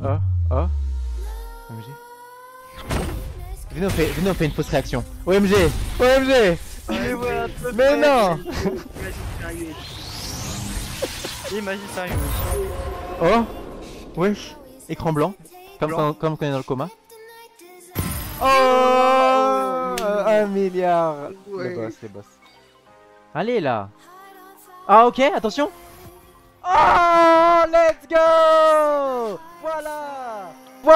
Oh, oh. OMG. Venez, on fait une fausse réaction. OMG, OMG. Mais non. Imagine sérieux. Oh, wesh. Écran blanc. Comme quand on est dans le coma. Oh, 1 milliard. Ouais. Les boss. Allez là. Ah ok, attention. Oh, let's go. Voilà.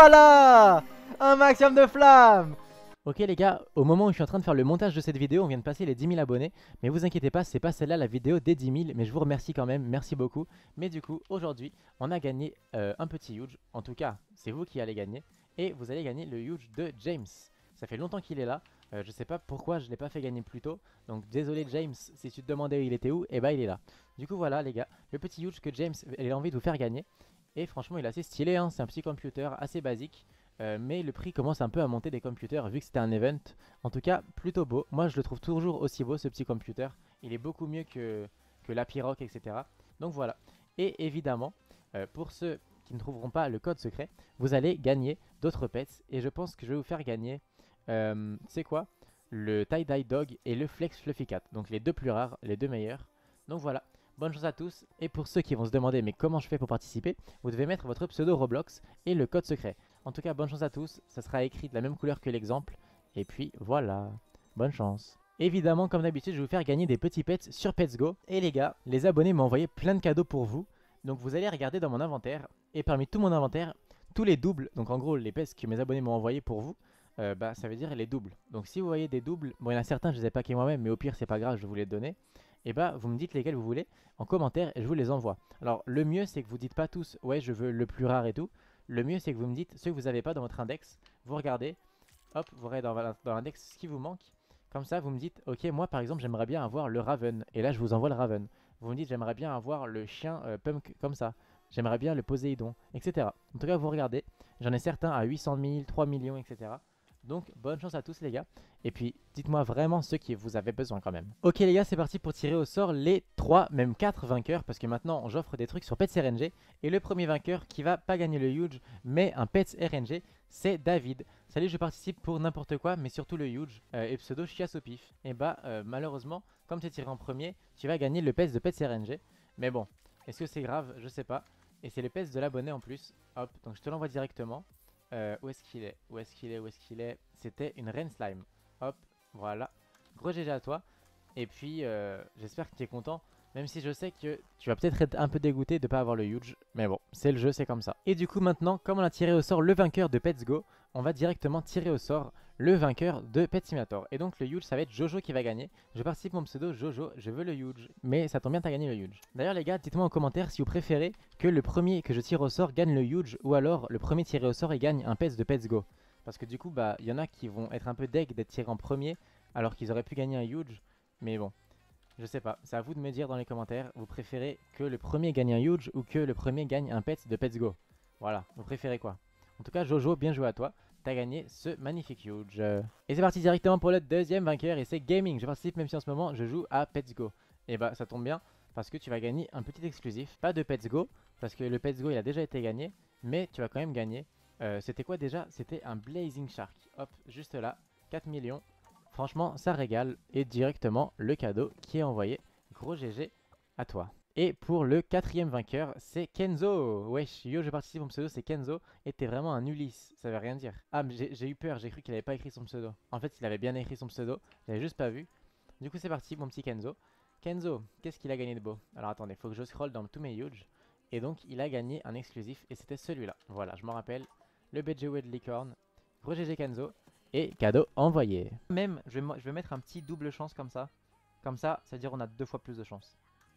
Voilà. Un maximum de flammes. Ok les gars, au moment où je suis en train de faire le montage de cette vidéo, on vient de passer les 10 000 abonnés. Mais vous inquiétez pas, c'est pas celle-là la vidéo des 10 000, mais je vous remercie quand même, merci beaucoup. Mais du coup, aujourd'hui, on a gagné un petit huge. En tout cas, c'est vous qui allez gagner. Et vous allez gagner le huge de James. Ça fait longtemps qu'il est là. Je sais pas pourquoi je l'ai pas fait gagner plus tôt. Donc désolé James, si tu te demandais il était où, et bah il est là. Du coup voilà les gars, le petit huge que James a envie de vous faire gagner. Et franchement il est assez stylé, hein. C'est un petit computer assez basique. Mais le prix commence un peu à monter des computers vu que c'était un event. En tout cas, plutôt beau. Moi, je le trouve toujours aussi beau ce petit computer. Il est beaucoup mieux que l'Apiroc, etc. Donc voilà. Et évidemment, pour ceux qui ne trouveront pas le code secret, vous allez gagner d'autres pets. Et je pense que je vais vous faire gagner, c'est quoi? Le Tie-Dye Dog et le Flex Fluffy Cat. Donc les deux plus rares, les deux meilleurs. Donc voilà. Bonne chance à tous. Et pour ceux qui vont se demander mais comment je fais pour participer, vous devez mettre votre pseudo Roblox et le code secret. En tout cas, bonne chance à tous. Ça sera écrit de la même couleur que l'exemple. Et puis voilà. Bonne chance. Évidemment, comme d'habitude, je vais vous faire gagner des petits pets sur Pets Go. Et les gars, les abonnés m'ont envoyé plein de cadeaux pour vous. Donc vous allez regarder dans mon inventaire. Et parmi tout mon inventaire, tous les doubles, donc en gros les pets que mes abonnés m'ont envoyé pour vous, bah ça veut dire les doubles. Donc si vous voyez des doubles, bon il y en a certains je les ai packés moi-même, mais au pire c'est pas grave, je vous les donner. Et bah vous me dites lesquels vous voulez en commentaire et je vous les envoie. Alors le mieux c'est que vous dites pas tous ouais je veux le plus rare et tout. Le mieux c'est que vous me dites ceux que vous n'avez pas dans votre index, vous regardez, hop, vous regardez dans l'index ce qui vous manque. Comme ça vous me dites ok moi par exemple j'aimerais bien avoir le Raven et là je vous envoie le Raven. Vous me dites j'aimerais bien avoir le chien Punk comme ça. J'aimerais bien le Poséidon, etc. En tout cas vous regardez, j'en ai certains à 800 000, 3 millions, etc. Donc bonne chance à tous les gars. Et puis dites-moi vraiment ceux qui vous avez besoin quand même. Ok les gars, c'est parti pour tirer au sort les 3, même 4 vainqueurs. Parce que maintenant j'offre des trucs sur Pets RNG. Et le premier vainqueur qui va pas gagner le huge mais un Pets RNG, c'est David. Salut, je participe pour n'importe quoi mais surtout le huge. Et pseudo chiasse au pif. Et bah malheureusement, comme tu es tiré en premier, tu vas gagner le Pets de Pets RNG. Mais bon, est-ce que c'est grave? Je sais pas. Et c'est le Pets de l'abonné en plus. Hop, donc je te l'envoie directement. Où est-ce qu'il est? Où est-ce qu'il est? Où est-ce qu'il est? C'était une reine slime. Hop, voilà. Gros GG à toi. Et puis, j'espère que tu es content. Même si je sais que tu vas peut-être être un peu dégoûté de ne pas avoir le huge. Mais bon, c'est le jeu, c'est comme ça. Et du coup, maintenant, comme on a tiré au sort le vainqueur de Pets Go, on va directement tirer au sort le vainqueur de Pet Simulator. Et donc, le huge, ça va être Jojo qui va gagner. Je participe mon pseudo Jojo, je veux le huge. Mais ça tombe bien, t'as gagné le huge. D'ailleurs, les gars, dites-moi en commentaire si vous préférez que le premier que je tire au sort gagne le huge ou alors le premier tiré au sort et gagne un Pets de Pets Go. Parce que du coup, bah, il y en a qui vont être un peu deg d'être tirés en premier alors qu'ils auraient pu gagner un huge. Mais bon. Je sais pas, c'est à vous de me dire dans les commentaires, vous préférez que le premier gagne un huge ou que le premier gagne un pet de Pets Go. Voilà, vous préférez quoi? En tout cas, Jojo, bien joué à toi, t'as gagné ce magnifique huge. Et c'est parti directement pour le deuxième vainqueur et c'est Gaming. Je participe même si en ce moment je joue à Pets Go. Et bah ça tombe bien parce que tu vas gagner un petit exclusif, pas de Pets Go, parce que le Pets Go il a déjà été gagné, mais tu vas quand même gagner. C'était quoi déjà? C'était un Blazing Shark. Hop, juste là, 4 millions. Franchement, ça régale. Et directement, le cadeau qui est envoyé. Gros GG à toi. Et pour le quatrième vainqueur, c'est Kenzo. Wesh, yo, je participe, mon pseudo c'est Kenzo. Et t'es vraiment un Ulysse, ça veut rien dire. Ah, mais j'ai eu peur, j'ai cru qu'il avait pas écrit son pseudo. En fait, il avait bien écrit son pseudo, j'avais juste pas vu. Du coup, c'est parti, mon petit Kenzo. Kenzo, qu'est-ce qu'il a gagné de beau? Alors attendez, faut que je scroll dans tous mes huge. Et donc, il a gagné un exclusif, et c'était celui-là. Voilà, je m'en rappelle. Le BG de Licorne. Gros GG Kenzo. Et cadeau envoyé. Même, je vais mettre un petit double chance comme ça. Comme ça, ça veut dire on a 2 fois plus de chance.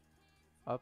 Hop.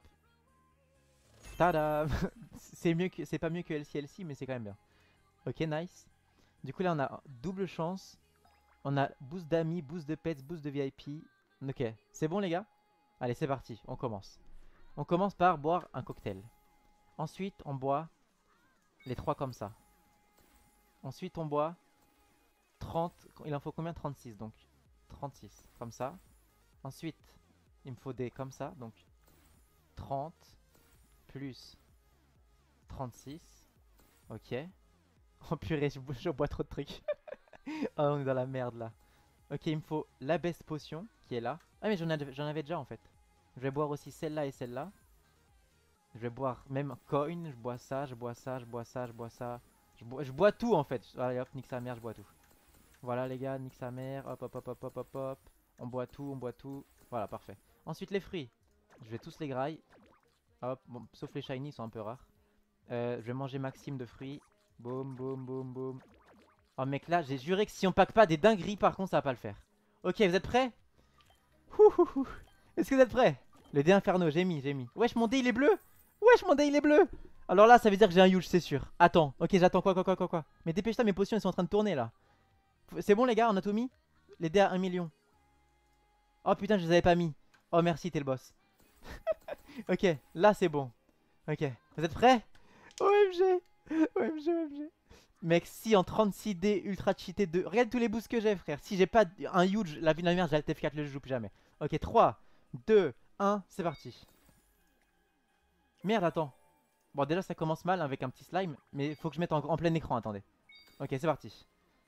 Tada. C'est pas mieux que LCLC, mais c'est quand même bien. Ok, nice. Du coup, là, on a double chance. On a boost d'amis, boost de pets, boost de VIP. Ok, c'est bon, les gars? Allez, c'est parti, on commence. On commence par boire un cocktail. Ensuite, on boit les 3 comme ça. Ensuite, on boit 30, il en faut combien? 36, donc 36, comme ça. Ensuite, il me faut des comme ça, donc 30 plus 36. Ok. Oh purée, je bois trop de trucs. Oh, on est dans la merde là. Ok, il me faut la best potion qui est là. Ah mais j'en avais déjà en fait. Je vais boire aussi celle-là et celle-là. Je vais boire même coin, je bois ça, je bois ça, je bois ça, je bois ça. Je bois tout en fait. Allez hop, nique sa mère, je bois tout. Voilà les gars, nique sa mère. Hop hop hop hop hop hop hop. On boit tout, on boit tout. Voilà, parfait. Ensuite les fruits. Je vais tous les grailler. Hop, bon, sauf les shiny, ils sont un peu rares. Je vais manger maximum de fruits. Boum, boum, boum, boum. Oh mec là, j'ai juré que si on pack pas des dingueries par contre ça va pas le faire. Ok, vous êtes prêts? Est-ce que vous êtes prêts? Le dé inferno, j'ai mis. Wesh, mon dé il est bleu. Wesh, mon dé il est bleu. Alors là, ça veut dire que j'ai un huge, c'est sûr. Attends, ok, j'attends quoi. Mais dépêche-toi, mes potions elles sont en train de tourner là. C'est bon les gars, on a tout mis? Les dés à 1 million. Oh putain, je les avais pas mis. Oh merci, t'es le boss. Ok, là c'est bon. Ok, vous êtes prêts? OMG. Mec, si en 36D ultra cheaté de... Regarde tous les boosts que j'ai frère. Si j'ai pas un huge, la vie de la merde, j'ai Alt F4, je joue plus jamais. Ok, 3, 2, 1, c'est parti. Merde, attends. Bon, déjà ça commence mal avec un petit slime. Mais faut que je mette en plein écran, attendez. Ok, c'est parti.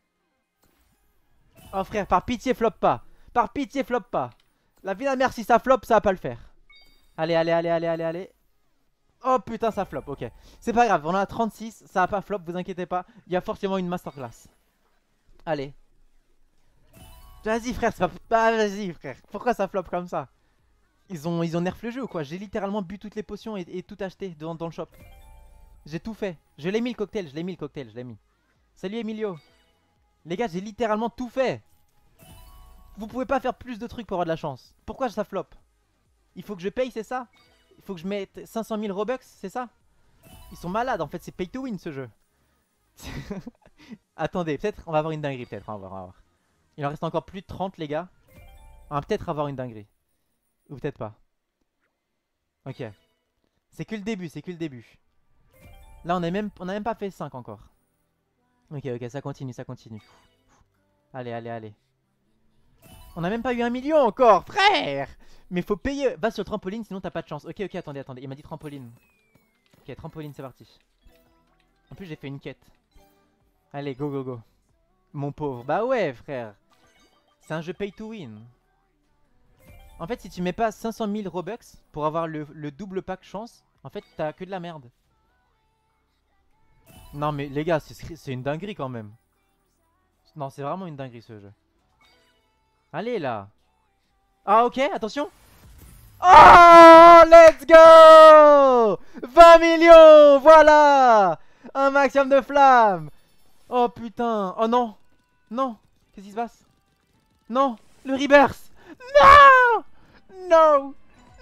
Oh frère, par pitié flop pas. Par pitié flop pas. La vie de la merde, si ça flop, ça va pas le faire. Allez. Oh putain, ça flop, ok. C'est pas grave, on a 36, ça va pas flop, vous inquiétez pas. Il y a forcément une masterclass. Allez. Vas-y frère, c'est pas... vas-y frère. Pourquoi ça flop comme ça? Ils ont nerf le jeu ou quoi? J'ai littéralement bu toutes les potions et tout acheté dans le shop. J'ai tout fait. Je l'ai mis le cocktail, je l'ai mis. Salut Emilio. Les gars, j'ai littéralement tout fait. Vous pouvez pas faire plus de trucs pour avoir de la chance. Pourquoi ça flop? Il faut que je paye, c'est ça? Il faut que je mette 500 000 Robux, c'est ça? Ils sont malades, en fait, c'est pay to win ce jeu. Attendez, peut-être on va avoir une dinguerie, peut-être, on va voir. Il en reste encore plus de 30 les gars. On va peut-être avoir une dinguerie. Ou peut-être pas. Ok. C'est que le début, Là on a même pas fait 5 encore. Ok, ça continue. Allez. On a même pas eu 1 million encore, frère. Mais faut payer. Va sur le trampoline, sinon t'as pas de chance. Ok, attendez. Il m'a dit trampoline. Ok, trampoline, c'est parti. En plus, j'ai fait une quête. Allez, go. Mon pauvre. Bah ouais, frère. C'est un jeu pay to win. En fait, si tu mets pas 500 000 Robux pour avoir le double pack chance, en fait, t'as que de la merde. Non, mais les gars, c'est une dinguerie quand même. Non, c'est vraiment une dinguerie ce jeu. Allez là. Ah ok, attention. Oh, let's go. 20 millions, voilà. Un maximum de flammes. Oh putain. Oh non. Non. Qu'est-ce qui se passe? Non. Le rebirth. Non.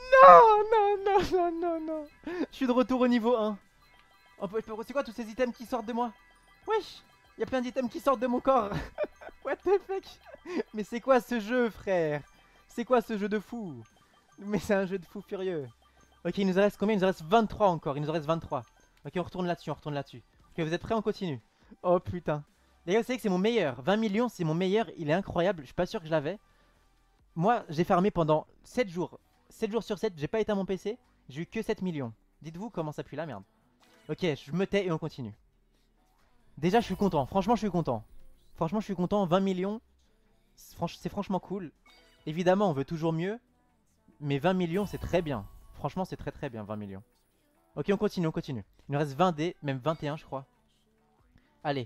Je suis de retour au niveau 1. C'est quoi tous ces items qui sortent de moi? Wesh. Il y a plein d'items qui sortent de mon corps. What the fuck? Mais c'est quoi ce jeu, frère? C'est quoi ce jeu de fou? Mais c'est un jeu de fou furieux. Ok, il nous reste combien? Il nous reste 23 encore. Il nous reste 23. Ok, on retourne là-dessus, Ok, vous êtes prêts? On continue. Oh putain. Les gars, vous savez que c'est mon meilleur. 20 millions, c'est mon meilleur. Il est incroyable. Je suis pas sûr que je l'avais. Moi, j'ai farmé pendant 7 jours. 7 jours sur 7, j'ai pas éteint mon PC. J'ai eu que 7 millions. Dites-vous comment ça pue la merde. Ok, je me tais et on continue. Déjà, je suis content. Franchement, je suis content. 20 millions, c'est franchement cool. Évidemment, on veut toujours mieux. Mais 20 millions, c'est très bien. Franchement, c'est très bien, 20 millions. Ok, on continue. Il nous reste 20 dés, même 21, je crois. Allez.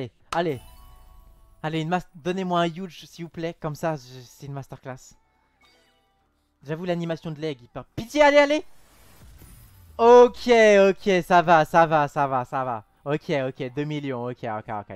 Donnez-moi un huge, s'il vous plaît. Comme ça, c'est une masterclass. J'avoue, l'animation de leg. Pitié, allez. Ok, ça va. Ok, 2 millions. Ok.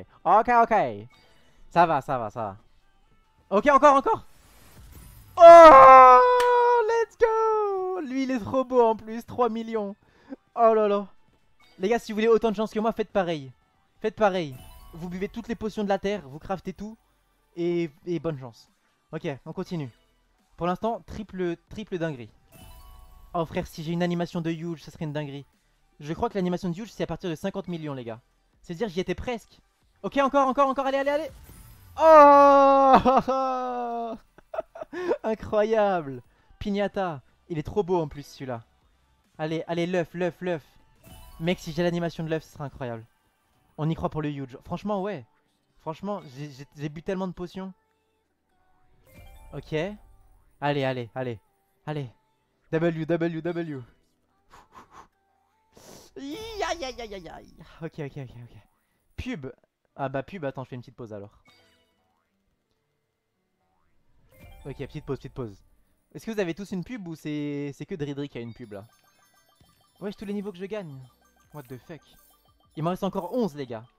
Ça va. Ok, encore. Oh, let's go. Lui, il est trop beau en plus. 3 millions. Oh là là. Les gars, si vous voulez autant de chance que moi, faites pareil. Vous buvez toutes les potions de la terre, vous craftez tout. Et bonne chance. Ok, on continue. Pour l'instant, triple dinguerie. Oh frère, si j'ai une animation de huge, ça serait une dinguerie. Je crois que l'animation de huge, c'est à partir de 50 millions, les gars. C'est-à-dire, j'y étais presque. Ok, encore, allez. Oh. Incroyable. Pignata. Il est trop beau en plus, celui-là. Allez, l'œuf. Mec, si j'ai l'animation de l'œuf, ce sera incroyable. On y croit pour le huge. Franchement, ouais. Franchement, j'ai bu tellement de potions. Ok. Allez, allez, allez. Allez. W, W, W. Aïe, aïe, aïe, aïe, aïe. Ok, ok, ok, ok. Pub. Ah bah pub, attends, je fais une petite pause alors. Ok, petite pause, petite pause. Est-ce que vous avez tous une pub ou c'est que Dridri qui a une pub là? Wesh, tous les niveaux que je gagne. What the fuck. Il m'en reste encore 11 les gars.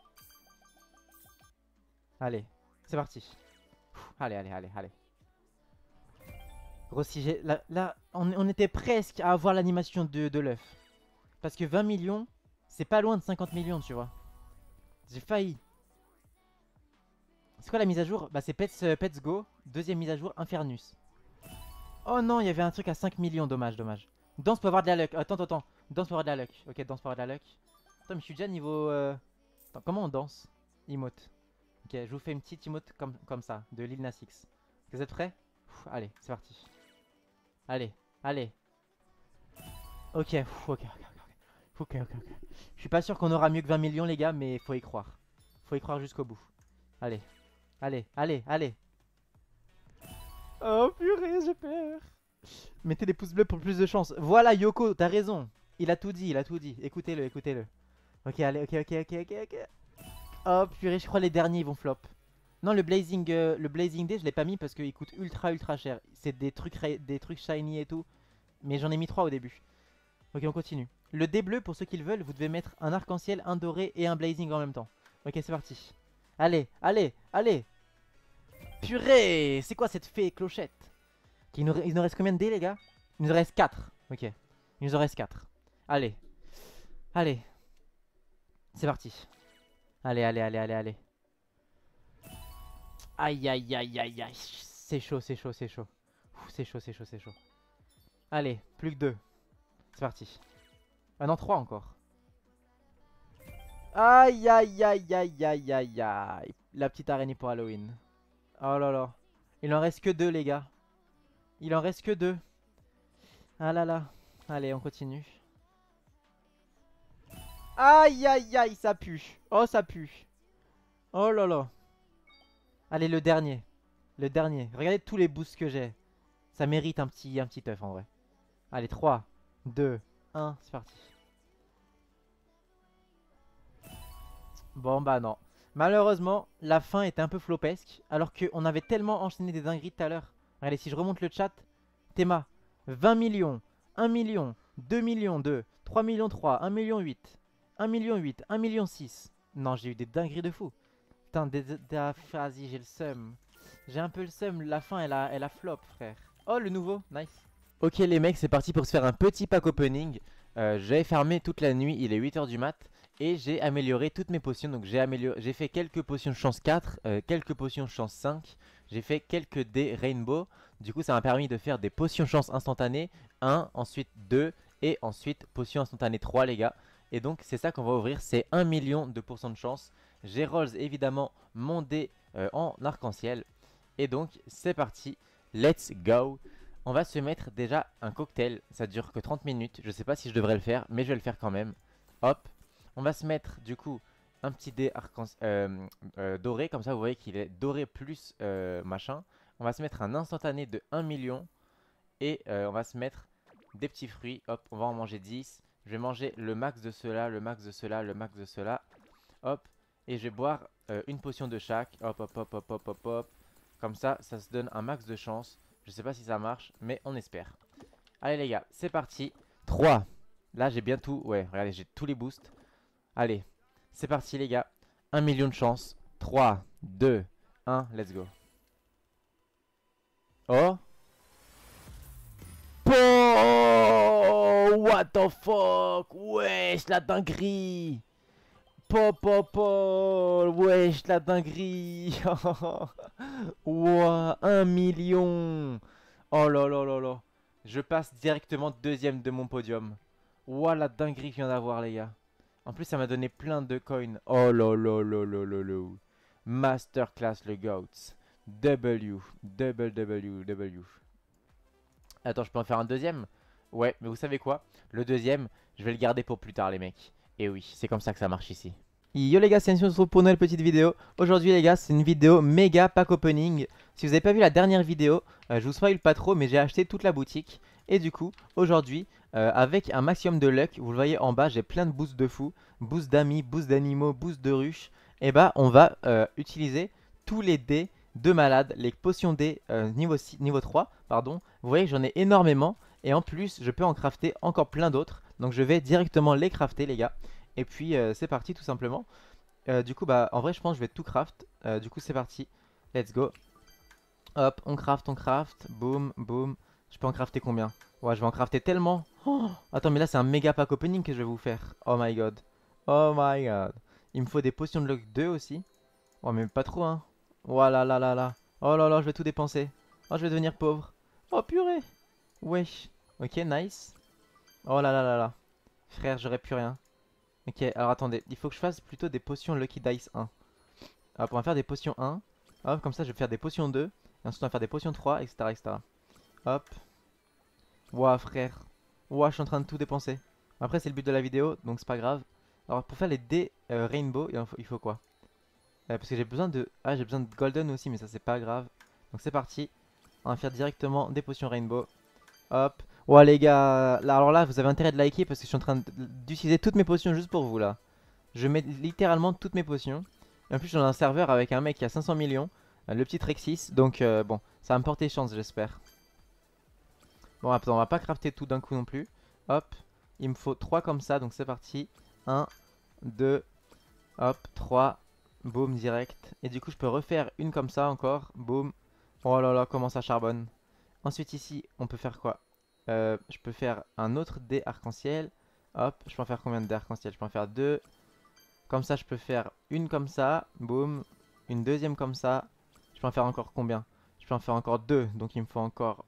Allez, c'est parti. Allez, allez, allez, allez. Gros, si j'ai... Là, on était presque à avoir l'animation de l'œuf. Parce que 20 millions, c'est pas loin de 50 millions, tu vois. J'ai failli. C'est quoi la mise à jour? Bah c'est Pets Go. Deuxième mise à jour, Infernus. Oh non, il y avait un truc à 5 millions, dommage, dommage. Danse pour avoir de la luck. Attends, attends, danse pour avoir de la luck. Ok, danse pour avoir de la luck. Attends, mais je suis déjà niveau... Attends, comment on danse? Emote. Ok, je vous fais une petite emote comme ça, de Lil Nas X. Vous êtes prêts? Allez, c'est parti. Allez, allez. Ok, ok, ok, ok, ok, ok. Je suis pas sûr qu'on aura mieux que 20 millions les gars, mais faut y croire. Faut y croire jusqu'au bout. Allez, allez, allez, allez. Oh purée, j'ai peur. Mettez des pouces bleus pour plus de chance. Voilà Yoko, t'as raison. Il a tout dit, il a tout dit. Écoutez-le, écoutez-le. Ok, allez, ok, ok, ok, ok, ok. Oh purée, je crois les derniers ils vont flop. Non, le Blazing Day, je l'ai pas mis parce qu'il coûte ultra ultra cher. C'est des trucs shiny et tout. Mais j'en ai mis 3 au début. Ok, on continue. Le dé bleu, pour ceux qui le veulent, vous devez mettre un arc-en-ciel, un doré et un blazing en même temps. Ok, c'est parti. Allez, allez, allez. Purée, c'est quoi cette fée clochette? Il nous reste combien de dés les gars? Il nous en reste 4. Ok, il nous en reste 4. Allez, allez. C'est parti. Allez, allez, allez, allez, allez. Aïe, aïe, aïe, aïe, aïe. C'est chaud, c'est chaud, c'est chaud. C'est chaud, c'est chaud, c'est chaud. Allez, plus que 2. C'est parti. Ah non, 3 encore. Aïe, aïe, aïe, aïe, aïe, aïe, aïe. La petite araignée pour Halloween. Oh là là. Il en reste que 2 les gars. Il en reste que 2. Ah là là. Allez, on continue. Aïe, aïe, aïe, ça pue. Oh, ça pue. Oh là là. Allez, le dernier. Le dernier. Regardez tous les boosts que j'ai. Ça mérite un petit œuf en vrai. Allez, 3, 2, 1, c'est parti. Bon bah non. Malheureusement, la fin était un peu flopesque. Alors qu'on avait tellement enchaîné des dingueries tout à l'heure. Regardez, si je remonte le chat. Théma, 20 millions, 1 million, 2 millions 2, 3 millions 3, 1 million 8, 1 million 8, 1 million 6. Non, j'ai eu des dingueries de fou. Putain, vas-y, j'ai le seum. J'ai un peu le seum, la fin elle a flop frère. Oh le nouveau, nice. Ok les mecs, c'est parti pour se faire un petit pack opening. J'avais farmé toute la nuit, il est 8 h du mat. Et j'ai amélioré toutes mes potions. Donc j'ai fait quelques potions chance 4, quelques potions chance 5. J'ai fait quelques dés rainbow. Du coup ça m'a permis de faire des potions chance instantanées 1, ensuite 2 et ensuite potions instantanées 3 les gars. Et donc c'est ça qu'on va ouvrir, c'est 1 million de pourcents de chance. J'ai rolls évidemment mon dé en arc-en-ciel. Et donc c'est parti, let's go. On va se mettre déjà un cocktail, ça dure que 30 minutes. Je sais pas si je devrais le faire mais je vais le faire quand même. Hop. On va se mettre du coup un petit dé doré, comme ça vous voyez qu'il est doré plus machin. On va se mettre un instantané de 1 million et on va se mettre des petits fruits. Hop, on va en manger 10. Je vais manger le max de cela, le max de cela, le max de cela. Hop, et je vais boire une potion de chaque. Hop, hop, hop, hop, hop, hop, hop. Comme ça, ça se donne un max de chance. Je sais pas si ça marche, mais on espère. Allez les gars, c'est parti. 3. Là j'ai bien tout, ouais, regardez, j'ai tous les boosts. Allez, c'est parti les gars. 1 million de chance. 3, 2, 1, let's go. Oh. Oh, what the fuck. Wesh, la dinguerie. Pop, pop, pop. Wesh, la dinguerie. Wow, 1 million. Oh là là là là. Je passe directement deuxième de mon podium. Wow, la dinguerie que je viens d'avoir les gars. En plus, ça m'a donné plein de coins. Oh là là là là là là. Masterclass le GOATS. W. Double W. W. Attends, je peux en faire un deuxième? Ouais, mais vous savez quoi? Le deuxième, je vais le garder pour plus tard, les mecs. Et oui, c'est comme ça que ça marche ici. Yo les gars, c'est Ension, on se retrouve pour une nouvelle petite vidéo. Aujourd'hui les gars, c'est une vidéo méga pack opening. Si vous n'avez pas vu la dernière vidéo, je vous spoil pas trop, mais j'ai acheté toute la boutique. Et du coup, aujourd'hui, avec un maximum de luck, vous le voyez en bas, j'ai plein de boosts de fou, boosts d'amis, boosts d'animaux, boosts de ruches. Et bah, on va utiliser tous les dés de malade, les potions dés niveau 3, pardon. Vous voyez que j'en ai énormément. Et en plus, je peux en crafter encore plein d'autres. Donc je vais directement les crafter les gars. Et puis c'est parti tout simplement. Du coup bah en vrai je pense que je vais tout craft. Du coup c'est parti. Let's go. Hop, on craft, boum, boum. Je peux en crafter combien? Ouais, je vais en crafter tellement. Oh, attends, mais là c'est un méga pack opening que je vais vous faire. Oh my god. Oh my god. Il me faut des potions de luck 2 aussi. Oh mais pas trop hein. Voilà là là là. Oh là là, je vais tout dépenser. Oh, je vais devenir pauvre. Oh purée. Wesh. Ok, nice. Oh là là là là. Frère, j'aurais plus rien. Ok, alors attendez, il faut que je fasse plutôt des potions Lucky Dice 1. Hop, on va faire des potions 1. Hop, comme ça je vais faire des potions 2. Et ensuite on va faire des potions 3, etc. etc. Hop. Ouah frère. Ouah, je suis en train de tout dépenser. Après c'est le but de la vidéo, donc c'est pas grave. Alors pour faire les dés Rainbow, il faut quoi? Parce que j'ai besoin de... Ah, j'ai besoin de Golden aussi, mais ça c'est pas grave. Donc c'est parti. On va faire directement des potions Rainbow. Hop. Ouais les gars, là, alors là vous avez intérêt de liker parce que je suis en train d'utiliser toutes mes potions juste pour vous là. Je mets littéralement toutes mes potions. Et en plus j'en ai un serveur avec un mec qui a 500 millions, le petit Trexis. Donc bon, ça va me porter chance j'espère. Bon attends, on va pas crafter tout d'un coup non plus. Hop, il me faut 3 comme ça, donc c'est parti. 1, 2, hop, 3, boum direct. Et du coup je peux refaire une comme ça encore, boum. Oh là là, comment ça charbonne. Ensuite ici on peut faire quoi? Je peux faire un autre dé arc-en-ciel. Hop, je peux en faire combien de dés arc-en-ciel? Je peux en faire 2. Comme ça, je peux faire une comme ça. Boum. Une deuxième comme ça. Je peux en faire encore combien? Je peux en faire encore 2. Donc il me faut encore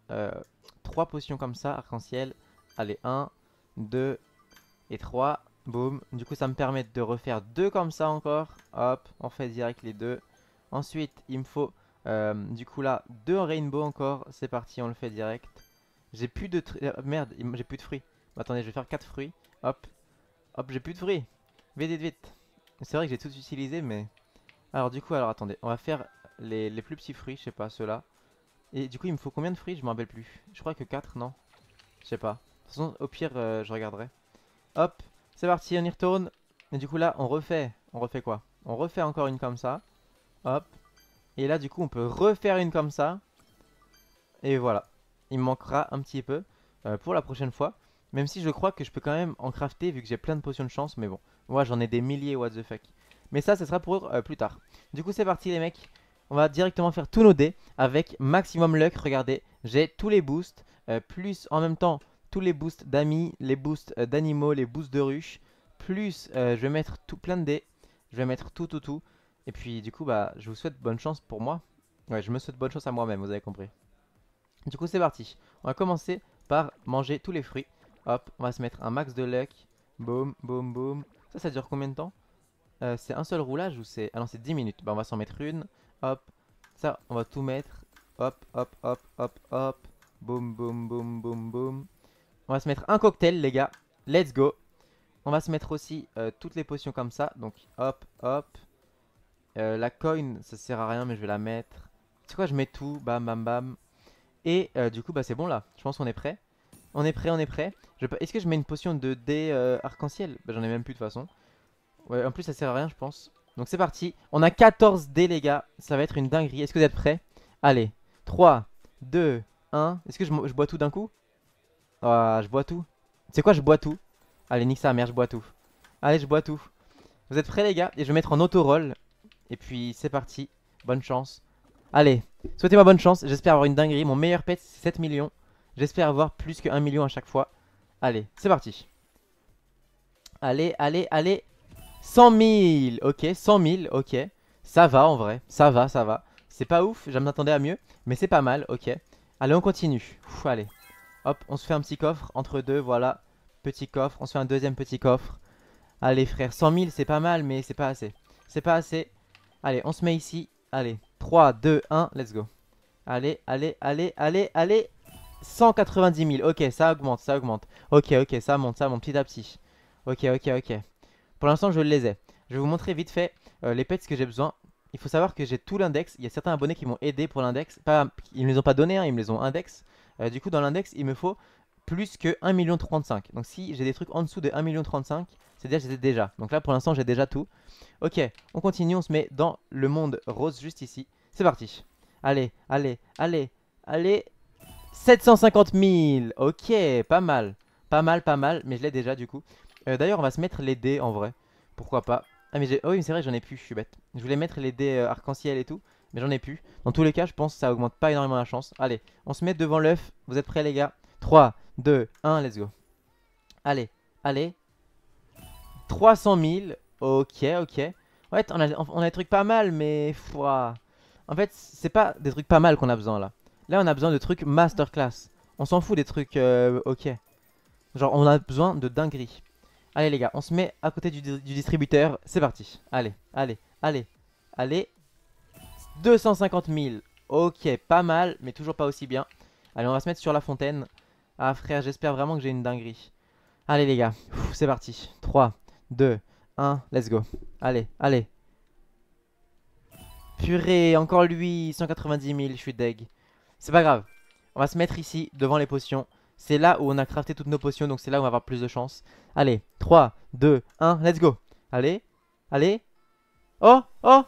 3 potions comme ça, arc-en-ciel. Allez, 1, 2 et 3. Boum. Du coup, ça me permet de refaire 2 comme ça encore. Hop, on fait direct les 2. Ensuite, il me faut du coup là 2 rainbow encore. C'est parti, on le fait direct. J'ai plus de... merde, j'ai plus de fruits. Attendez, je vais faire 4 fruits. Hop. Hop, j'ai plus de fruits. Vite, vite, vite. C'est vrai que j'ai tout utilisé, mais... Alors du coup, alors attendez. On va faire les plus petits fruits, je sais pas, ceux-là. Et du coup, il me faut combien de fruits? Je m'en rappelle plus. Je crois que 4, non? Je sais pas. De toute façon, au pire, je regarderai. Hop, c'est parti, on y retourne. Et du coup, là, on refait. On refait quoi? On refait encore une comme ça. Hop. Et là, du coup, on peut refaire une comme ça. Et voilà. Il me manquera un petit peu pour la prochaine fois. Même si je crois que je peux quand même en crafter vu que j'ai plein de potions de chance. Mais bon, moi j'en ai des milliers, what the fuck. Mais ça, ce sera pour plus tard. Du coup, c'est parti les mecs. On va directement faire tous nos dés avec maximum luck. Regardez, j'ai tous les boosts. Plus en même temps tous les boosts d'amis, les boosts d'animaux, les boosts de ruches. Plus je vais mettre tout plein de dés. Je vais mettre tout. Et puis du coup, bah, je vous souhaite bonne chance pour moi. Ouais, je me souhaite bonne chance à moi-même, vous avez compris. Du coup c'est parti, on va commencer par manger tous les fruits. Hop, on va se mettre un max de luck. Boum, boum, boum. Ça dure combien de temps? C'est un seul roulage ou c'est... Ah non, c'est 10 minutes. Bah on va s'en mettre une. Hop, ça on va tout mettre. Hop, hop, hop, hop, hop. Boum, boum, boum, boum, boum. On va se mettre un cocktail les gars. Let's go. On va se mettre aussi toutes les potions comme ça. Donc hop, hop. La coin, ça sert à rien mais je vais la mettre. C'est quoi, je mets tout. Bam, bam, bam. Et du coup bah c'est bon là, je pense qu'on est prêt. On est prêt. Est-ce que je mets une potion de dés arc-en-ciel? Bah j'en ai même plus de toute façon. Ouais, en plus ça sert à rien je pense. Donc c'est parti, on a 14 dés les gars. Ça va être une dinguerie, est-ce que vous êtes prêts? Allez, 3, 2, 1. Est-ce que je bois tout d'un coup? Ah, je bois tout. C'est quoi, je bois tout? Allez, nique sa mère, je bois tout. Allez, je bois tout. Vous êtes prêts les gars? Et je vais mettre en auto-roll. Et puis c'est parti, bonne chance. Allez, souhaitez-moi bonne chance, j'espère avoir une dinguerie. Mon meilleur pet c'est 7 millions. J'espère avoir plus que 1 million à chaque fois. Allez, c'est parti. Allez, allez, allez. 100 000, ok, 100 000, ok. Ça va en vrai, ça va. C'est pas ouf, je m'attendais à mieux, mais c'est pas mal, ok. Allez, on continue. Allez, hop, on se fait un petit coffre entre deux, voilà. Petit coffre, on se fait un deuxième petit coffre. Allez frère, 100 000 c'est pas mal, mais c'est pas assez. C'est pas assez. Allez, on se met ici. Allez, 3, 2, 1, let's go. Allez, allez, allez, allez, allez. 190 000, ok, ça augmente. Ok, ça monte petit à petit. Ok. Pour l'instant, je les ai. Je vais vous montrer vite fait les pets que j'ai besoin. Il faut savoir que j'ai tout l'index. Il y a certains abonnés qui m'ont aidé pour l'index. Ils ne me les ont pas donné, hein, ils me les ont index. Du coup, dans l'index, il me faut plus que 1,35 million. Donc si j'ai des trucs en dessous de 1,35 million, c'est-à-dire que j'ai déjà. Donc là, pour l'instant, j'ai déjà tout. Ok, on continue, on se met dans le monde rose juste ici. C'est parti. Allez, allez, allez, allez. 750 000. Ok, pas mal. Pas mal, pas mal. Mais je l'ai déjà du coup. D'ailleurs, on va se mettre les dés en vrai. Pourquoi pas. Ah, mais oh oui, c'est vrai, j'en ai plus. Je suis bête. Je voulais mettre les dés arc-en-ciel et tout. Mais j'en ai plus. Dans tous les cas, je pense que ça augmente pas énormément la chance. Allez, on se met devant l'œuf. Vous êtes prêts, les gars? 3, 2, 1, let's go. Allez, allez. 300 000. Ok, ok. Ouais, on a des trucs pas mal, mais... Ouah. En fait, c'est pas des trucs pas mal qu'on a besoin là. Là, on a besoin de trucs masterclass. On s'en fout des trucs ok. Genre, on a besoin de dinguerie. Allez, les gars, on se met à côté du distributeur. C'est parti. Allez, allez, allez, allez. 250 000. Ok, pas mal, mais toujours pas aussi bien. Allez, on va se mettre sur la fontaine. Ah, frère, j'espère vraiment que j'ai une dinguerie. Allez, les gars, c'est parti. 3, 2, 1, let's go. Allez, allez. Purée, encore lui, 190 000, je suis deg. C'est pas grave. On va se mettre ici, devant les potions. C'est là où on a crafté toutes nos potions, donc c'est là où on va avoir plus de chance. Allez, 3, 2, 1, let's go. Allez, allez. Oh, oh.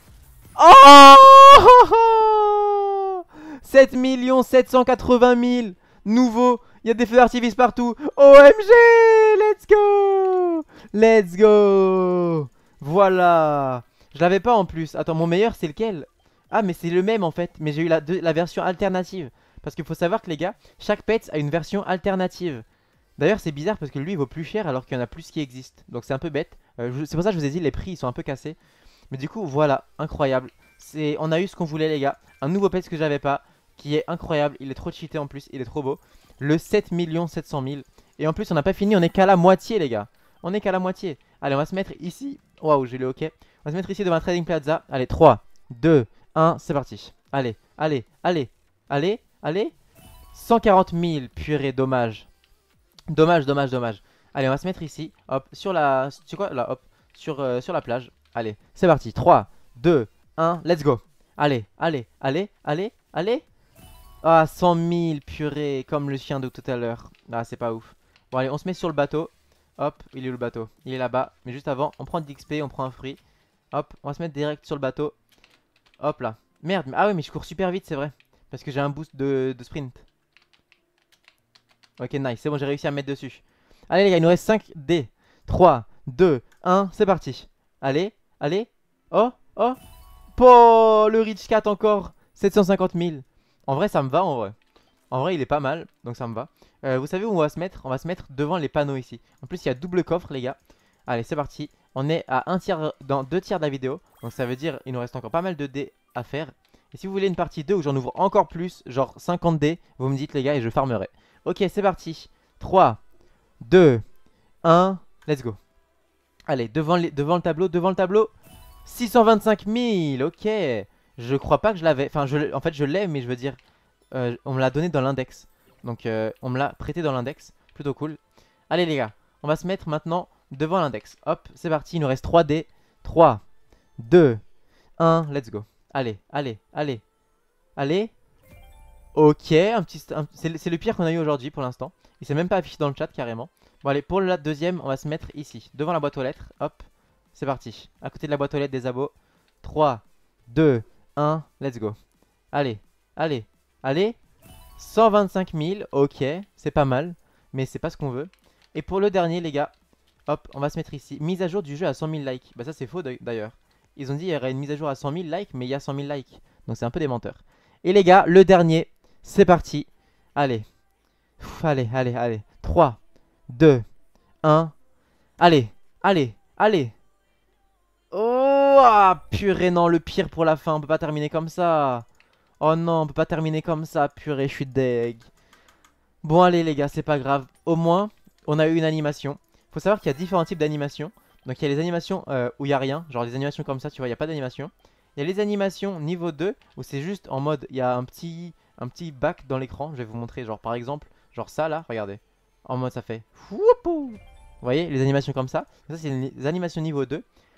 Oh 7 780 000. Nouveau. Il y a des feux d'artifice partout. OMG, let's go. Let's go. Voilà. Je l'avais pas en plus. Attends, mon meilleur c'est lequel? Ah, mais c'est le même en fait. Mais j'ai eu la version alternative. Parce qu'il faut savoir que les gars, chaque pet a une version alternative. D'ailleurs, c'est bizarre parce que lui il vaut plus cher alors qu'il y en a plus qui existent. Donc c'est un peu bête. C'est pour ça que je vous ai dit, les prix ils sont un peu cassés. Mais du coup, voilà, incroyable. On a eu ce qu'on voulait, les gars. Un nouveau pet que j'avais pas, qui est incroyable. Il est trop cheaté en plus, il est trop beau. Le 7 700 000. Et en plus, on n'a pas fini, on est qu'à la moitié, les gars. On est qu'à la moitié. Allez, on va se mettre ici. Waouh, j'ai le OK. On va se mettre ici devant la Trading Plaza. Allez, 3, 2, 1, c'est parti. Allez, allez, allez, allez, allez. 140 000, purée, dommage. Dommage, dommage, dommage. Allez, on va se mettre ici. Hop, sur la... Tu sais quoi? Là, hop. Sur la plage. Allez, c'est parti. 3, 2, 1, let's go. Allez, allez, allez, allez, allez. Ah, 100 000, purée, comme le chien de tout à l'heure. Ah, c'est pas ouf. Bon, allez, on se met sur le bateau. Hop, il est où le bateau? Il est là-bas. Mais juste avant, on prend de l'XP, on prend un fruit. Hop, on va se mettre direct sur le bateau. Hop là. Merde, ah ouais, mais je cours super vite, c'est vrai. Parce que j'ai un boost de sprint. Ok, nice, c'est bon, j'ai réussi à me mettre dessus. Allez, les gars, il nous reste 5 dés. 3, 2, 1, c'est parti. Allez, allez. Oh, oh. Oh, le Rich Cat encore. 750 000. En vrai, ça me va, en vrai. En vrai, il est pas mal, donc ça me va. Vous savez où on va se mettre? On va se mettre devant les panneaux ici. En plus, il y a double coffre, les gars. Allez, c'est parti. On est à 1 tiers, dans 2 tiers de la vidéo. Donc ça veut dire il nous reste encore pas mal de dés à faire. Et si vous voulez une partie 2 où j'en ouvre encore plus, genre 50 dés, vous me dites, les gars, et je farmerai. Ok, c'est parti. 3, 2, 1, let's go. Allez, devant le tableau, devant le tableau. 625 000, ok. Je crois pas que je l'avais. Enfin, en fait, je l'ai, mais je veux dire, on me l'a donné dans l'index. Donc, on me l'a prêté dans l'index. Plutôt cool. Allez, les gars, on va se mettre maintenant devant l'index. Hop, c'est parti. Il nous reste 3 dés. 3, 2, 1, let's go. Allez, allez, allez, allez. Ok, c'est le pire qu'on a eu aujourd'hui pour l'instant. Il s'est même pas affiché dans le chat carrément. Bon, allez, pour la deuxième, on va se mettre ici, devant la boîte aux lettres. Hop, c'est parti. À côté de la boîte aux lettres des abos. 3, 2, 1, let's go. Allez, allez, allez. 125 000, ok, c'est pas mal. Mais c'est pas ce qu'on veut. Et pour le dernier, les gars, hop, on va se mettre ici. Mise à jour du jeu à 100 000 likes. Bah ça c'est faux d'ailleurs. Ils ont dit qu'il y aurait une mise à jour à 100 000 likes, mais il y a 100 000 likes. Donc c'est un peu des menteurs. Et les gars, le dernier, c'est parti. Allez. Allez, allez, allez. 3, 2, 1. Allez, allez, allez. Oh, ah, purée, non, le pire pour la fin. On peut pas terminer comme ça. Oh non, on peut pas terminer comme ça. Purée, je suis deg. Bon, allez, les gars, c'est pas grave. Au moins, on a eu une animation. Faut savoir qu'il y a différents types d'animations. Donc, il y a les animations où il n'y a rien. Genre, les animations comme ça, tu vois, il n'y a pas d'animation. Il y a les animations niveau 2 où c'est juste en mode, il y a un petit bac dans l'écran. Je vais vous montrer, genre par exemple, genre ça là, regardez. En mode ça fait. Vous voyez, les animations comme ça. Ça c'est les animations niveau 2.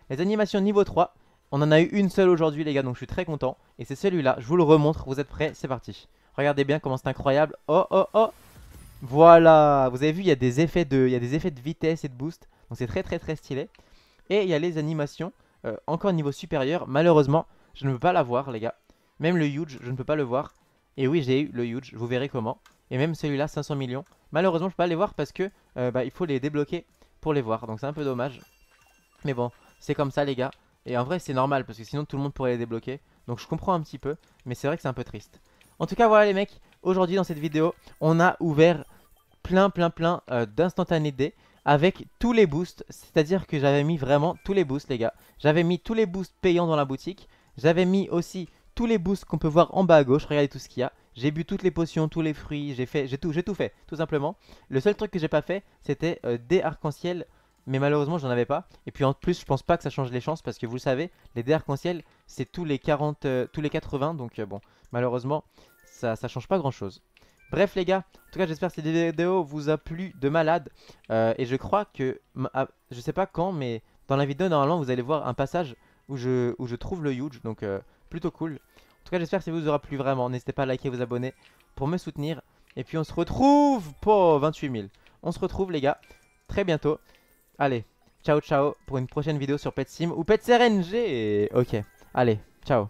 Les animations niveau 3, on en a eu une seule aujourd'hui les gars, donc je suis très content. Et c'est celui-là, je vous le remontre, vous êtes prêts? C'est parti. Regardez bien comment c'est incroyable. Oh oh oh. Voilà, vous avez vu, il y a des effets de vitesse et de boost. Donc c'est très stylé. Et il y a les animations, encore niveau supérieur. Malheureusement, je ne peux pas la voir les gars. Même le huge, je ne peux pas le voir. Et oui, j'ai eu le huge, vous verrez comment. Et même celui-là, 500 millions. Malheureusement, je ne peux pas les voir parce que il faut les débloquer pour les voir. Donc c'est un peu dommage. Mais bon, c'est comme ça les gars. Et en vrai, c'est normal parce que sinon tout le monde pourrait les débloquer. Donc je comprends un petit peu, mais c'est vrai que c'est un peu triste. En tout cas, voilà les mecs. Aujourd'hui, dans cette vidéo, on a ouvert plein d'instantanés D avec tous les boosts. C'est-à-dire que j'avais mis vraiment tous les boosts les gars. J'avais mis tous les boosts payants dans la boutique. J'avais mis aussi tous les boosts qu'on peut voir en bas à gauche. Regardez tout ce qu'il y a. J'ai bu toutes les potions, tous les fruits. J'ai tout fait, tout simplement. Le seul truc que j'ai pas fait, c'était des arcs-en-ciel. Mais malheureusement, j'en avais pas. Et puis en plus, je pense pas que ça change les chances parce que vous le savez, les dés arc-en-ciel, c'est tous les 40, tous les 80. Donc bon, malheureusement, ça change pas grand chose. Bref les gars, en tout cas j'espère que cette vidéo vous a plu de malade. Et je crois que, je sais pas quand, mais dans la vidéo normalement vous allez voir un passage où je trouve le huge. Donc plutôt cool. En tout cas j'espère que ça vous aura plu vraiment. N'hésitez pas à liker et vous abonner pour me soutenir. Et puis on se retrouve pour 28 000. On se retrouve les gars très bientôt. Allez, ciao ciao pour une prochaine vidéo sur Pet Sim ou Pet RNG. Ok, allez, ciao.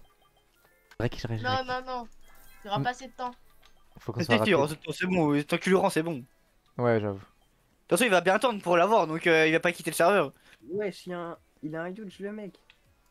Non. Il n'y aura pas assez de temps. Faut qu'on soit rapide. C'est bon, tant que tu le rends, c'est bon. Ouais, j'avoue. De toute façon, il va bien attendre pour l'avoir, donc il va pas quitter le serveur. Wesh, il a un huge le mec.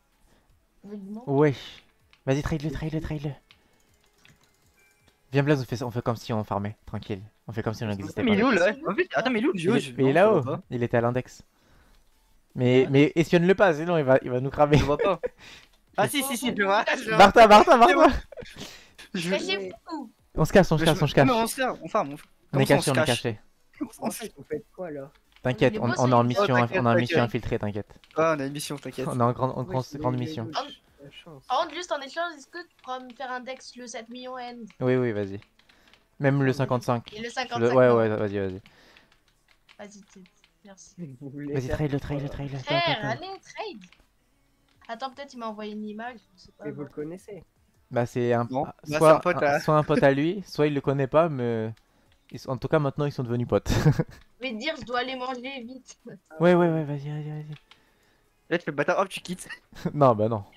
Wesh. Vas-y, trade-le. Viens Blaze, on fait comme si on farmait, tranquille. On fait comme si on n'existait Mais il est pas. où là? En fait, attends, mais il est où le huge? Il est là-haut, il était à l'index. Mais espionne-le pas, sinon il va nous cramer. Je vois pas. Ah si, je le vois. Barta. Cachez-vous. On se cache. Non, on se cache, on farm. On est caché. En fait, vous faites quoi là? T'inquiète, on est en mission, t'inquiète, on a une mission t'inquiète. infiltrée, t'inquiète. Ah, on a une mission, t'inquiète. On est en grande mission. Par contre, juste en échange, est-ce que tu pourras me faire un dex le 7 millions N Oui, vas-y. Même le 55. et le 55 Ouais, non. vas-y. Vas-y, merci. Vas-y, trade-le. Frère, allez, trade. Attends, peut-être il m'a envoyé une image, je sais pas. Et vous le connaissez? Bah c'est un, Bon, bah, soit, c'est un pote, là. soit un pote à lui, soit il le connaît pas, mais en tout cas maintenant ils sont devenus potes. Je vais te dire, je dois aller manger vite. Ouais, vas-y. Là, tu fais le bâtard, hop, tu quittes. Non, bah non.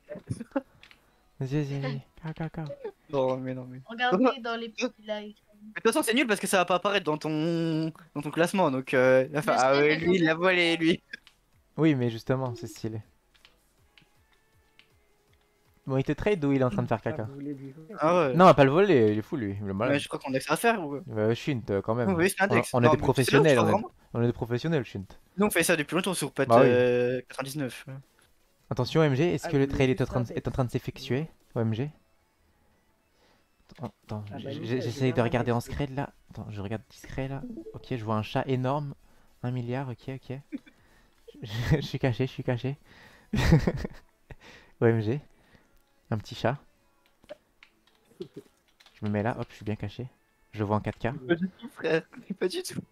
Vas-y. Cao. Non, mais. Regardez dans les petits likes. Mais de toute façon, c'est nul parce que ça va pas apparaître dans ton classement, donc sais, ah ouais, mais lui, il l'a volé, lui. Oui, mais justement, c'est stylé. Bon, il te trade ou il est en train de faire caca? Ah ouais. Non, on va pas le voler, il est fou lui, le malade. Mais je crois qu'on a que ça à faire, ou... Shunt quand même. Oui, c'est un dex. On Non, est des mais professionnels, c'est là où je on est des professionnels, Shunt. Nous, on fait ça depuis longtemps sur Pet Bah oui. 99. Attention OMG, est-ce Ah, que le vous trail voulez est en train de s'effectuer? OMG. Attends, Ah bah, nickel, j'essaye j'ai de un regarder en index. scred là. Attends, je regarde discret là. Ok, je vois un chat énorme. 1 milliard, ok. Je suis caché. OMG. Un petit chat. Je me mets là, hop, je suis bien caché. Je le vois en 4K. Pas du tout, frère. Pas du tout.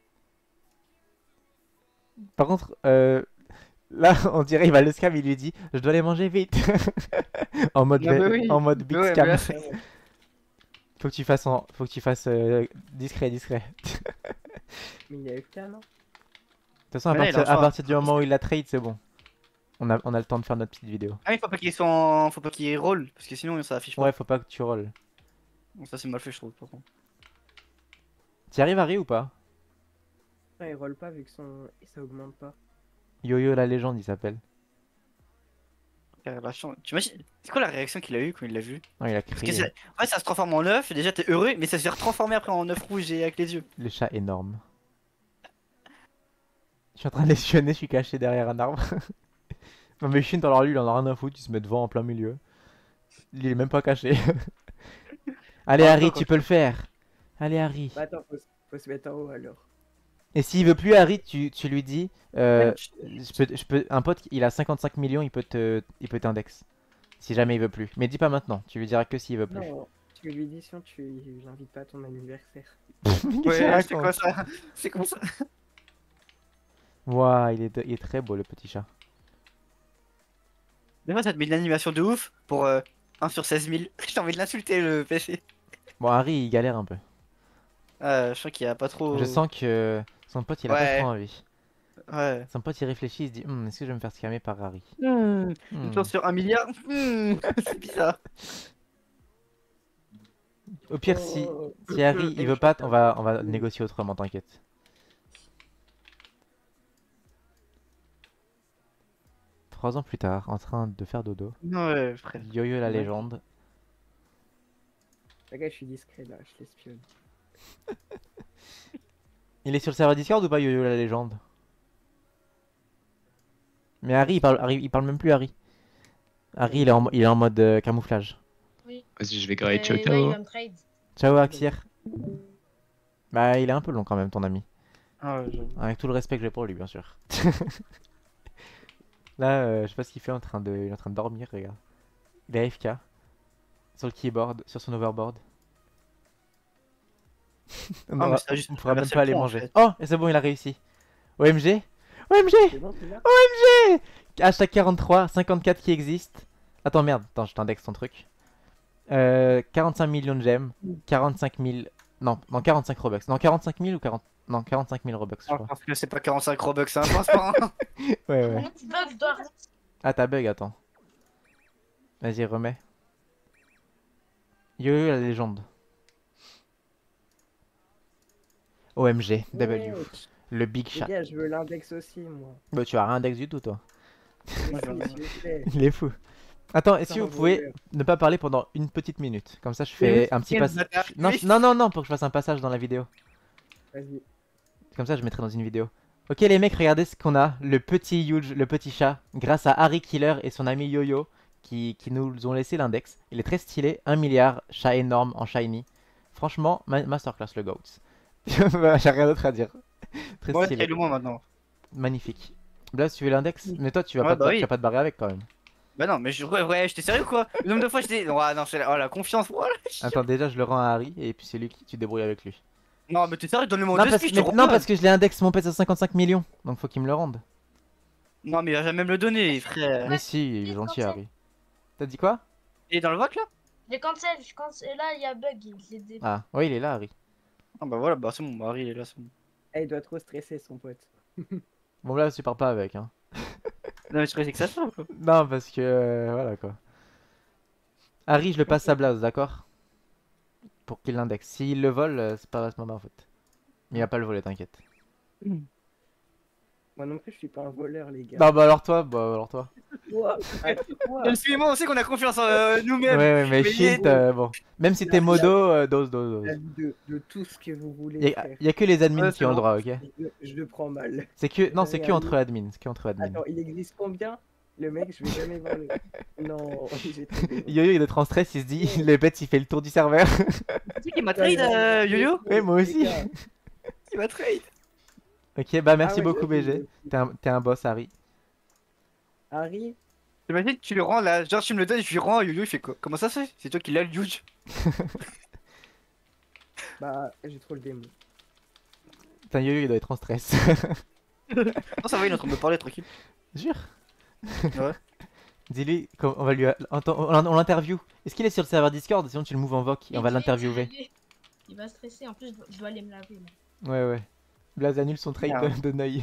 Par contre, là, on dirait il va le scam, il lui dit je dois les manger vite. en mode, Ah bah oui. en mode big Ouais, scam. mais là, Faut que tu fasses discret. De Mais il y a FK, non? toute façon, Ouais, il est en à choix. partir du moment où il la trade, c'est bon. On a le temps de faire notre petite vidéo. Ah, il faut pas qu'il roll, parce que sinon ça affiche pas. Ouais, faut pas que tu rolls. Bon, ça c'est mal fait, je trouve, par contre. T'y arrives Harry ou pas? Ouais, il roll pas vu que ça augmente pas. Yo-Yo la légende, il s'appelle. Tu imagines, c'est quoi la réaction qu'il a eu quand il l'a vu? Non, il a Parce que crié. ouais, ça se transforme en œuf, déjà t'es heureux, mais ça se fait retransformer après en œuf rouge et avec les yeux. Le chat énorme. Je suis en train de l'espionner, je suis caché derrière un arbre. Non mais Shunt, alors lui, il en a rien à foutre, il se met devant en plein milieu. Il est même pas caché. Allez Ah, Harry, attends, tu peux le faire. Allez Harry. Bah attends, faut se mettre en haut alors. Et s'il veut plus Harry, tu lui dis un pote, il a 55 millions, il peut t'index. Si jamais il veut plus. Mais dis pas maintenant, tu lui diras que s'il veut plus. Non, tu lui dis sinon tu l'invites pas à ton anniversaire. Ouais, c'est quoi ça? C'est comme ça. Waouh, il est très beau le petit chat. Des fois, ça te met une animation de ouf pour 1 sur 16 000. J'ai envie de l'insulter, le PC. Bon, Harry, il galère un peu. Je sens qu'il y a pas trop. Je sens que son pote, il a pas trop Ouais, envie. ouais. Son pote, il réfléchit, il se dit, est-ce que je vais me faire scammer par Harry? Une chance sur 1 milliard. C'est bizarre. Au pire, si Harry, il veut pas, on va négocier autrement, t'inquiète. Trois ans plus tard, en train de faire dodo, Ouais, frère. Yo-Yo la Ouais. légende. Regarde, je suis discret là, je l'espionne. Il est sur le serveur Discord ou pas, Yo-Yo la légende? Mais Harry, il parle même plus Harry. Harry, il est en mode camouflage. Oui. Vas-y, je vais grailler. Ciao, Ouais, il ciao. va me trade. Ciao, Axier. Bah, il est un peu long quand même, ton ami. Ah, ouais, Avec tout le respect que j'ai pour lui, bien sûr. Là, je sais pas ce qu'il fait il est en train de dormir, regarde. Il est AFK. Sur le keyboard, sur son overboard. On Ah, mais aura- ça a juste on pourra même traversé pas le aller pont, en manger. fait. Oh, et c'est bon, il a réussi. OMG OMG C'est bon, c'est là? OMG Hashtag 43, 54 qui existent. Attends, merde, attends, je t'indexe ton truc. 45 millions de gemmes, 45 000... Non, 45 Robux. Non, 45 000 ou 40... Non, 45 000 Robux, je Ah, crois. parce que c'est pas 45 Robux, c'est un transparent. Ouais, ouais. Mon petit bug, je dois. Ah, t'as bug, attends. Vas-y, remets. Yo, la légende. OMG, W. Ouais, Le big les chat. gars, je veux l'index aussi, moi. Bah, tu as rien index du tout, toi. Mais si, s'il vous plaît. Il est fou. Attends, est-ce que Putain, vous pouvez voleur. ne pas parler pendant une petite minute? Comme ça, je fais un petit Quel passage. bâtard. Non, non, non, non, pour que je fasse un passage dans la vidéo. Vas-y. Comme ça, je mettrai dans une vidéo. Ok, les mecs, regardez ce qu'on a. Le petit Huge, le petit chat. Grâce à Harry Killer et son ami Yo-Yo qui nous ont laissé l'index. Il est très stylé. 1 milliard. Chat énorme en shiny. Franchement, masterclass le GOAT. Voilà, j'ai rien d'autre à dire. Très Ouais, stylé. très loin maintenant. Magnifique. Blaze, tu veux l'index? Mais toi, tu vas Ouais, pas, bah oui. tu vas pas te barrer avec quand même. Bah non, mais ouais, j'étais sérieux quoi. Le nombre de fois j'étais. Ouais, non, c'est oh, la confiance, voilà. Attends, déjà, je le rends à Harry et puis c'est lui qui tu te débrouilles avec lui. Non, mais t'es sérieux, donne-le-moi Non, deux parce, skis, je te non, rends pas. parce que je l'ai index mon pet à 55 millions. Donc faut qu'il me le rende. Non, mais il va jamais me le donner, frère. Mais si, il est gentil, Harry. T'as dit quoi? Il est dans le vote là? J'ai cancel, je cancel. Là, il y a bug. Il est Ah, oui, il est là, Harry. Ah bah voilà, bah c'est bon, Marie il est là, c'est bon. Eh, il doit trop stresser, son pote. Bon, là, tu pars pas avec, hein. Non, mais je croyais que ça change quoi. Non, parce que. Voilà quoi. Harry, je le passe à Blaze, d'accord? Pour qu'il l'indexe. S'il le vole, c'est pas ma main en fait. Mais il va pas le voler, t'inquiète. Moi non plus, je suis pas un voleur, les gars. Non, bah alors toi, Quoi Quoi Même si moi on sait qu'on a confiance en Ouais, nous-mêmes. ouais, mais Mais shit, bon. Même si t'es modo, dose. La vie de tout ce que vous voulez Y faire. a que les admins Ouais, qui c'est ont le bon. droit, ok? Je le prends mal. C'est que. Non, c'est que Regardez. entre admins. C'est que entre admins. Attends, il existe combien? Le mec, je vais jamais voir le... Non, j'ai trop peur. Yo-Yo, il est trop en stress, il se dit, le bête, il fait le tour du serveur. Tu sais qu'il m'a trade Yo-Yo? Ouais, moi aussi. Les gars, Il m'a trade. Ok, bah merci Ah ouais, beaucoup, j'avoue. BG. T'es un boss, Harry. Harry, T'imagines, tu le rends là, genre tu me le donnes, je lui rends, Yo-Yo il fait quoi? Comment ça se fait? C'est toi qui l'as le huge. bah, j'ai trop le démon. Putain, Yo-Yo, il doit être en stress. Non, ça va, il est en train de me parler tranquille. Jure. Ouais. Dis-lui qu'on va lui. On l'interview. Est-ce qu'il est sur le serveur Discord? Sinon, tu le move en voc et on va l'interviewer. Il va stresser. En plus, je dois aller me laver. Là. Ouais, ouais. Blaze annule son trade Merde. de Neuil.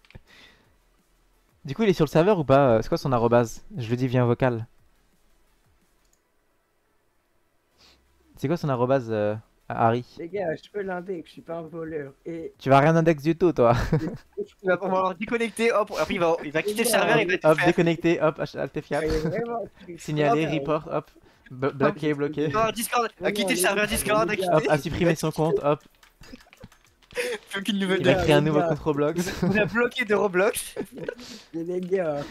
Du coup, il est sur le serveur ou pas? C'est quoi son arrobase? Je lui dis via vocal. C'est quoi son arrobase, Harry? Les gars, je peux l'index, je suis pas un voleur. Et Tu vas rien index du tout, toi. Il va pouvoir déconnecter, hop, après il va quitter le serveur, il va tout Hop, faire. déconnecté, hop, Alt F4. soyez vraiment... Signaler, Ah, report, hop. Bloqué, bloqué. Non, Discord, a quitté le serveur Discord, a quitté. Hop, a supprimé son compte, hop. Faut qu'il nouvelle Il a gars, créé un les nouveau gars. compte Roblox. Il a bloqué de Roblox. Et les gars,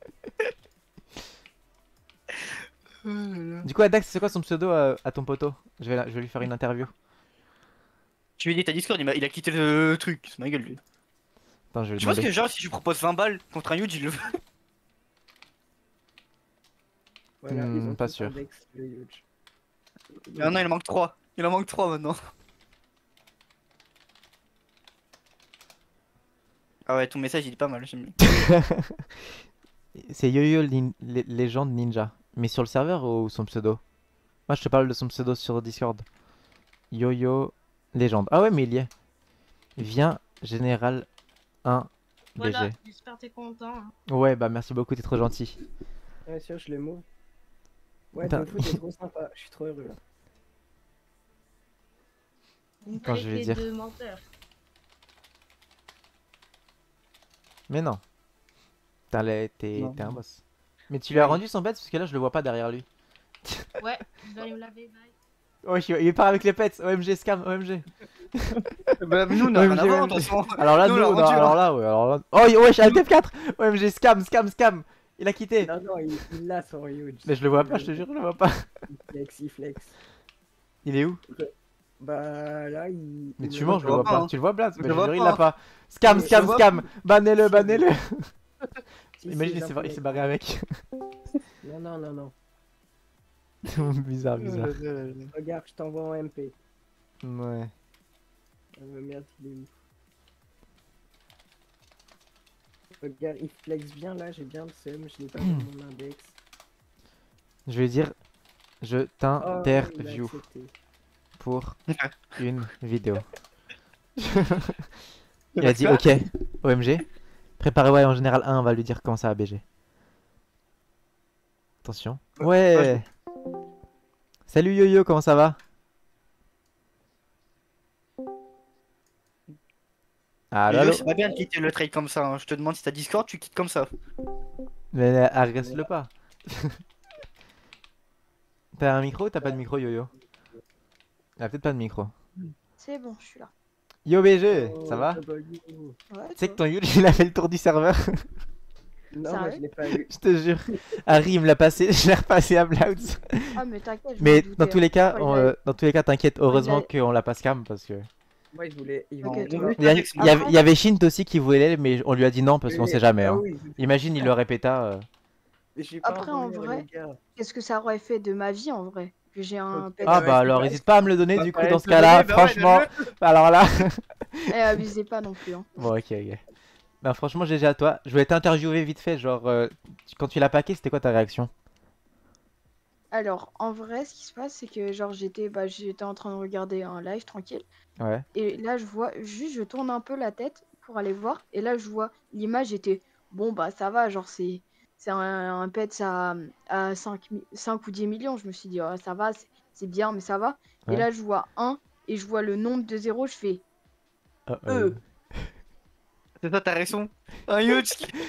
Du coup, Adax, c'est quoi son pseudo à ton poteau? Je vais lui faire une interview. Tu lui dis ta Discord, il a quitté le truc, c'est ma gueule lui. Attends, je vais lui Tu penses que demander. genre si je lui propose 20 balles contre un huge, il le veut? voilà, ils ont pas tous sûr. index le huge. Ah non, il en manque 3. Il en manque 3 maintenant. Ah ouais, ton message il est pas mal, j'aime bien. C'est Yo-Yo Légende Ninja. Mais sur le serveur ou son pseudo? Moi je te parle de son pseudo sur Discord. Yo-Yo Légende. Ah ouais, mais il y est. Viens, Général 1 Voilà, BG. j'espère que t'es content. Hein. Ouais, bah merci beaucoup, t'es trop gentil. Ouais, sûr, je le move. Ouais, Putain. ton foot est trop sympa. Je suis trop heureux là. Vous me Quand je vais traitez dire. de menteur. Mais non. T'es Non. un boss. Mais tu lui as rendu son bête parce que là je le vois pas derrière lui. Ouais, je dois aller me laver, bye. Oh, il part avec les pets. OMG, scam, OMG. Bah, nous, on a Ouais, rien à j'ai- voir, de toute façon. Alors là, Nous, on nous, l'a non, rendu, alors hein. là, ouais, alors là. Oh, ouais, je suis Alt F4. OMG, scam, scam, scam. Il a quitté. Non, non, il l'a son huge. Mais je le vois pas, je te jure, je le vois pas. Il flex, il flex. Il est où? Bah là, il. Mais il tu me mens, je le vois vois pas, pas. hein. Tu le vois, Blaz? Je Mais le je vois jure, il pas, l'a hein. pas. Scam, Je scam, le vois scam. Bannez-le, bannez-le. Si, Imagine, si, il s'est barré avec. Non, non, non, non. Bizarre, bizarre. Regarde, je t'envoie en MP. Ouais. Merde, il est où? Regarde, il flex bien là, j'ai bien le seum, je l'ai pas dans mon index. Je vais dire, je Oh, il a t'interview accepté. pour une vidéo. Il va a dit quoi ok, OMG. Préparez-vous en général 1, on va lui dire comment ça va BG. Attention. Ouais. Salut Yo-Yo, comment ça va? Allo, Yo, allo. c'est pas bien de quitter le trade comme ça. Hein. Je te demande si t'as Discord, tu quittes comme ça. Mais agresse-le pas. T'as un micro ou t'as pas de micro Yo-Yo? Il a peut-être pas de micro. C'est bon, je suis là. Yo BG, Oh, ça va? double you. Ouais, Tu sais que toi ton Yuji il a fait le tour du serveur? Non, moi je Sérieux l'ai pas eu. Je te jure. Harry il me l'a passé, je l'ai repassé à Bloods. Ah, mais t'inquiète, je Mais m'en dans doutais, tous les cas, Quand il dans tous les cas, t'inquiète, heureusement il qu'on l'a pas scam parce que. Moi je voulais. Il Ok, voulait- toi. Il y avait Shint aussi qui voulait, mais on lui a dit non parce qu'on Oui, sait jamais. ah Hein. oui, Imagine, il le répéta. je suis pas Après, en envoyé, vrai, les gars. Qu'est-ce que ça aurait fait de ma vie en vrai? Que j'ai un pet. Ah ouais, bah c'est alors, pas- hésite pas à me le donner Bah, du coup fallait dans te ce le cas-là. donner, bah ouais, Franchement, alors là. Et abusez pas non plus. Hein. Bon, ok, ok. Ben franchement, GG à toi. Je voulais t'interviewer vite fait. Genre, quand tu l'as packé, c'était quoi ta réaction? Alors, en vrai, ce qui se passe, c'est que genre j'étais en train de regarder un live tranquille. Ouais. Et là, je vois, je tourne un peu la tête pour aller voir. Et là, je vois l'image était, bon, bah ça va, genre c'est un pet à 5 ou 10 millions. Je me suis dit, oh, ça va, c'est bien, mais ça va. Ouais. Et là, je vois 1 et je vois le nombre de zéros, je fais, Oh, C'est ça ta réaction? Un huge.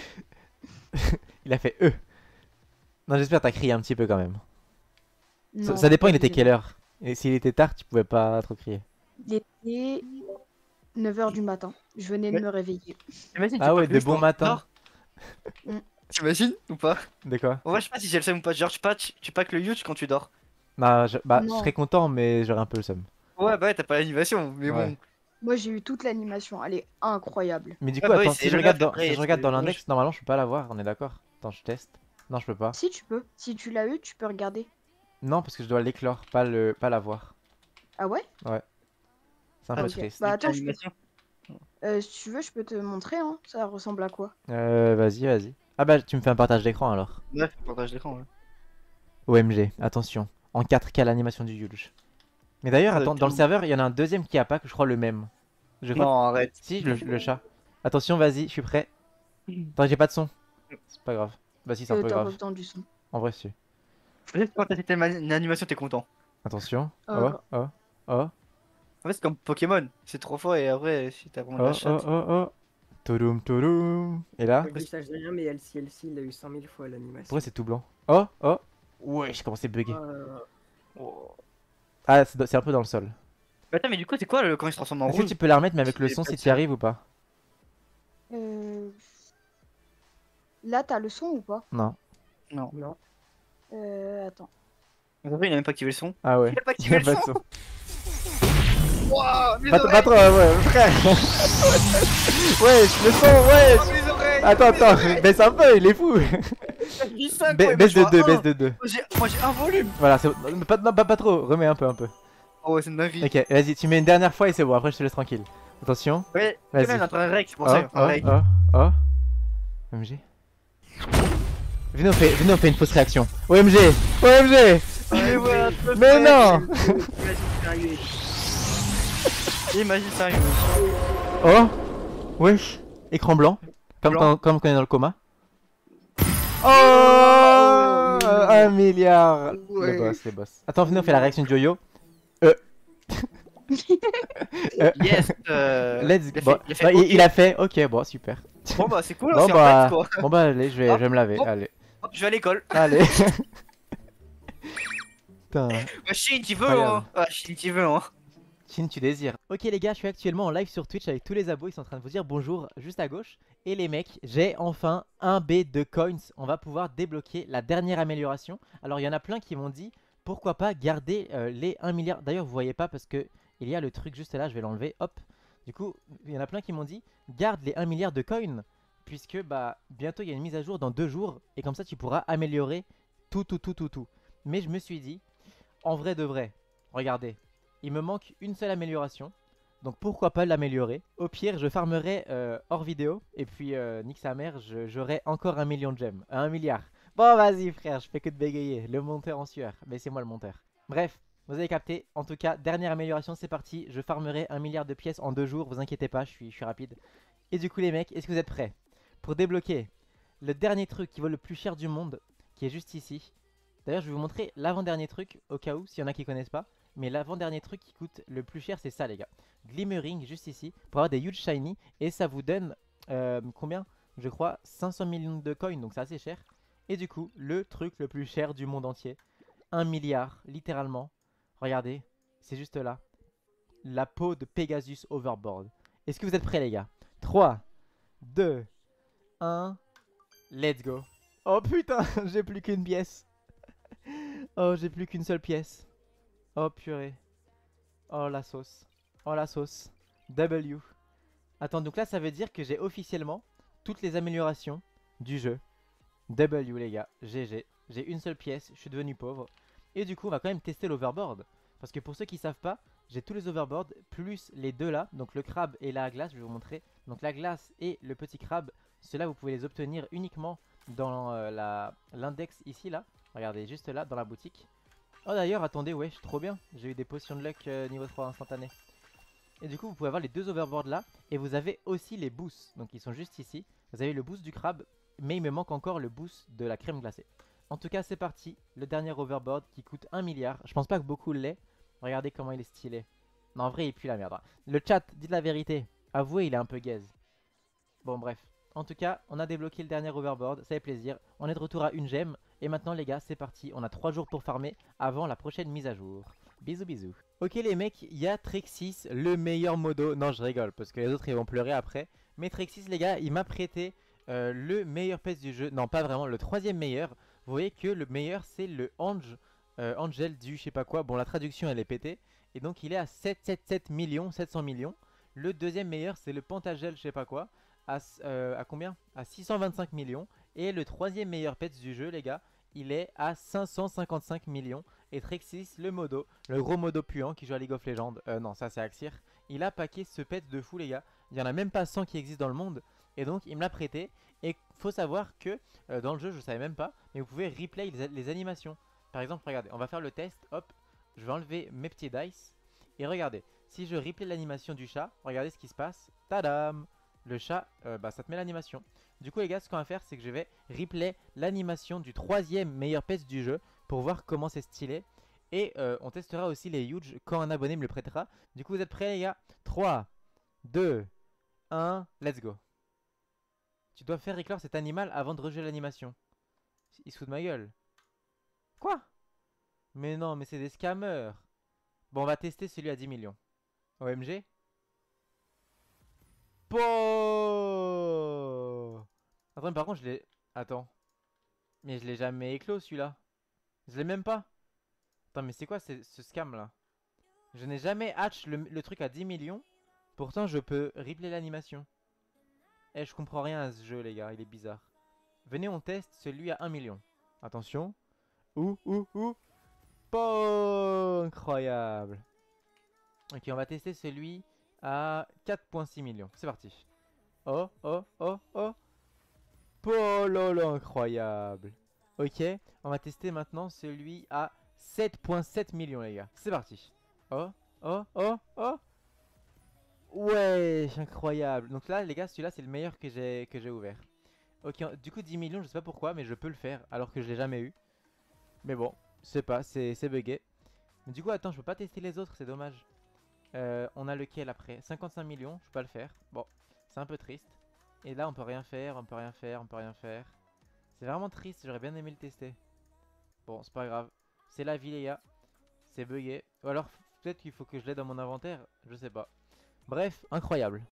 Il a fait Non, j'espère que t'as crié un petit peu quand même. non, Ça dépend, il était abusez quelle pas. heure? Et s'il était tard, tu pouvais pas trop crier. Il était 9h du matin. Je venais de Ouais. me réveiller. T'imagines, Ah tu ouais, pack de le bon huge, matin. Mm. T'imagines ou pas? De quoi? En vrai, je sais pas si j'ai le seum ou pas. Genre, tu pack le huge quand tu dors. Bah, je Non. serais content, mais j'aurais un peu le seum. Ouais, bah ouais, t'as pas l'animation, mais Ouais. bon. Moi, j'ai eu toute l'animation. Elle est incroyable. Mais du Ah coup, bah oui, attends, c'est si je le regarde neuf, dans, après, si je regarde dans c'est- l'index, normalement, je peux pas l'avoir, on est d'accord? Attends, je teste. Non, je peux pas. Si tu peux. Si tu l'as eu, tu peux regarder. Non, parce que je dois l'éclore, pas l'avoir. Ah ouais? C'est un Ah, peu ok. triste. Bah attends, L'animation. si tu veux, je peux te montrer. Hein. Ça ressemble à quoi? Vas-y, vas-y. Ah bah, tu me fais un partage d'écran alors. Ouais, partage d'écran, ouais. OMG, attention. En 4K l'animation du Yulch. Mais d'ailleurs, Ça attends, doit dans le être serveur, il y en a un deuxième qui a pas, que je crois le même. Je crois Non, arrête. Si, le chat. Attention, vas-y, je suis prêt. Attends, j'ai pas de son. C'est pas grave. Bah si, c'est un peu T'as pas grave. besoin du son. En vrai, si. Peut-être quand t'as cette animation, t'es content. Attention. Oh. Oh, oh, oh. En fait, c'est comme Pokémon. C'est trop fort et après, si t'as vraiment de Oh, la oh, chatte. oh, oh. Toudoum, toudoum. Et là, Je sache rien, mais LC, il a eu 100 000 fois l'animation. pourquoi c'est tout blanc? Oh, oh. Ouais, j'ai commencé à bugger. Oh. Ah, c'est un peu dans le sol. Mais attends, mais du coup, c'est quoi quand il se transforme en Est-ce que rouge? tu peux la remettre, mais avec le C'est son pas si tu y sûr. arrives ou pas? Là, t'as le son ou pas? Non. Non. Non. Attends. Après, il a même pas activé le son. Ah ouais. Il a pas Il y activé a le pas de son. son. Wouah, mes Pas oreilles, trop, ouais, frère. Ouais, le son, ouais. oh, mes oreilles. Attends, baisse un peu, il est fou. J'ai 5, ouais, Baisse de moi, je 2, vois baisse un. de 2. Moi, j'ai un volume. Voilà, c'est non, pas trop, remets un peu. Oh, ouais, c'est une dinguerie. Ok, vas-y, tu mets une dernière fois et c'est bon, après je te laisse tranquille. Attention. Ouais, Vas-y. quand même, notre règle, c'est pour Oh, ça. oh, oh, oh. MG. Venez on fait une fausse réaction. OMG. OMG. Mais non. Imagine sérieux. Oh. Wesh. Écran blanc. Comme Blanc. quand on est dans le coma. Oh 1 milliard. Ouais. Les boss. Attends, venez on fait la réaction de Yo-Yo. Yes. Let's il a go. fait- il a fait Bon, OK. il a fait. Ok, bon, super. Bon bah c'est cool, Bon c'est bah, en fait quoi. bon bah, allez, je vais me laver. Hop. Allez, Hop, je vais à l'école. allez. Putain. Chine, tu veux Incroyable. hein. Ah, Chine, tu veux hein. Chine, tu désires. Ok les gars, je suis actuellement en live sur Twitch avec tous les abos, ils sont en train de vous dire bonjour juste à gauche. Et les mecs, j'ai enfin un B de coins. On va pouvoir débloquer la dernière amélioration. Alors il y en a plein qui m'ont dit pourquoi pas garder les 1 milliard. D'ailleurs vous voyez pas parce que il y a le truc juste là, je vais l'enlever, hop. Du coup, il y en a plein qui m'ont dit garde les 1 milliard de coins. Puisque bah bientôt il y a une mise à jour dans 2 jours. Et comme ça tu pourras améliorer tout. Mais je me suis dit, en vrai de vrai, regardez. Il me manque une seule amélioration. Donc pourquoi pas l'améliorer. Au pire je farmerai hors vidéo. Et puis nique sa mère, j'aurai encore 1 million de gemmes. 1 milliard. Bon vas-y frère, je fais que de bégayer. Le monteur en sueur. Mais c'est moi le monteur. Bref, vous avez capté. En tout cas, dernière amélioration, c'est parti. Je farmerai 1 milliard de pièces en 2 jours. Vous inquiétez pas, je suis rapide. Et du coup les mecs, est-ce que vous êtes prêts pour débloquer le dernier truc qui vaut le plus cher du monde, qui est juste ici. D'ailleurs je vais vous montrer l'avant-dernier truc au cas où, s'il y en a qui connaissent pas. Mais l'avant-dernier truc qui coûte le plus cher, c'est ça les gars. Glimmering, juste ici, pour avoir des huge shiny. Et ça vous donne, combien? Je crois 500 millions de coins, donc c'est assez cher. Et du coup, le truc le plus cher du monde entier. 1 milliard, littéralement. Regardez, c'est juste là. La peau de Pegasus Overboard. Est-ce que vous êtes prêts les gars? 3, 2, 1, let's go. Oh putain, j'ai plus qu'une pièce. Oh, j'ai plus qu'une seule pièce. Oh purée. Oh la sauce. Oh la sauce. W. Attends, donc là ça veut dire que j'ai officiellement toutes les améliorations du jeu. W les gars. GG. J'ai une seule pièce, je suis devenu pauvre. Et du coup on va quand même tester l'overboard. Parce que pour ceux qui savent pas, j'ai tous les overboards plus les deux là. Donc le crabe et la glace, je vais vous montrer. Donc la glace et le petit crabe, ceux-là vous pouvez les obtenir uniquement dans l'index ici là. Regardez juste là dans la boutique. Oh d'ailleurs attendez, wesh, trop bien. J'ai eu des potions de luck niveau 3 instantané. Et du coup vous pouvez avoir les deux overboards là. Et vous avez aussi les boosts. Donc ils sont juste ici. Vous avez le boost du crabe. Mais il me manque encore le boost de la crème glacée. En tout cas c'est parti. Le dernier overboard qui coûte 1 milliard. Je pense pas que beaucoup l'aient. Regardez comment il est stylé. Non en vrai il pue la merde. Le chat, dites la vérité. Avouez il est un peu gaze. Bon bref. En tout cas on a débloqué le dernier overboard. Ça fait plaisir. On est de retour à une gemme. Et maintenant les gars c'est parti. On a 3 jours pour farmer avant la prochaine mise à jour. Bisous bisous. Ok les mecs, il y a Trexis, le meilleur modo. Non je rigole parce que les autres ils vont pleurer après. Mais Trexis les gars il m'a prêté le meilleur pet du jeu. Non pas vraiment, le troisième meilleur. Vous voyez que le meilleur c'est le Angel du je sais pas quoi. Bon la traduction elle est pétée. Et donc il est à 777 millions, 700 millions. Le deuxième meilleur c'est le Pentagel je sais pas quoi. À combien? À 625 millions. Et le troisième meilleur pet du jeu les gars, il est à 555 millions. Et Trexis, le modo, le gros modo puant qui joue à League of Legends, non ça c'est Axir, il a packé ce pet de fou les gars. Il y en a même pas 100 qui existent dans le monde. Et donc il me l'a prêté. Et faut savoir que dans le jeu je savais même pas, mais vous pouvez replay les animations. Par exemple regardez, on va faire le test, hop, je vais enlever mes petits dice. Et regardez, si je replay l'animation du chat, regardez ce qui se passe, tadam. Le chat, bah ça te met l'animation. Du coup les gars, ce qu'on va faire c'est que je vais replay l'animation du troisième meilleur pet du jeu pour voir comment c'est stylé. Et on testera aussi les huge quand un abonné me le prêtera. Du coup vous êtes prêts les gars? 3, 2, 1, let's go. Tu dois faire éclore cet animal avant de rejeter l'animation. Il se fout de ma gueule. Quoi? Mais non, mais c'est des scammers. Bon, on va tester celui à 10 millions. OMG. Po. Attends, mais par contre, je l'ai... Attends. Mais je l'ai jamais éclos, celui-là. Je l'ai même pas. Attends, mais c'est quoi ce scam-là? Je n'ai jamais hatch le truc à 10 millions. Pourtant, je peux replay l'animation. Eh, je comprends rien à ce jeu, les gars. Il est bizarre. Venez, on teste celui à 1 million. Attention. Ouh. Po. Incroyable. Ok, on va tester celui à 4,6 millions. C'est parti. Oh. Po lolo, incroyable. Ok, on va tester maintenant celui à 7,7 millions les gars. C'est parti. Oh, oh, oh, oh. Ouais, incroyable. Donc là les gars, celui-là c'est le meilleur que j'ai ouvert. Ok, du coup 10 millions, je sais pas pourquoi, mais je peux le faire alors que je l'ai jamais eu. Mais bon, je sais pas, c'est bugué. Mais du coup, attends, je peux pas tester les autres, c'est dommage. On a lequel après? 55 millions, je peux pas le faire. Bon, c'est un peu triste. Et là, on peut rien faire, on peut rien faire, on peut rien faire. C'est vraiment triste, j'aurais bien aimé le tester. Bon, c'est pas grave. C'est la vie, les gars. C'est bugué. Ou alors, peut-être qu'il faut que je l'ai dans mon inventaire, je sais pas. Bref, incroyable.